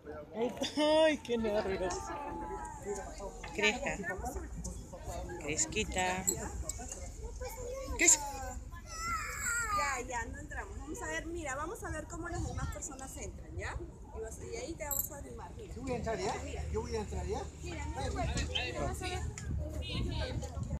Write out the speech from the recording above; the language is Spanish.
Ay, qué nervios. Crezca. Cresquita. Cres- Ya, no entramos. Vamos a ver, mira, vamos a ver cómo las demás personas entran, ¿ya? Y ahí te vamos a animar, mira. Yo voy a entrar ya. Yo voy a entrar ya. Mira, no te preocupes, vas a ver.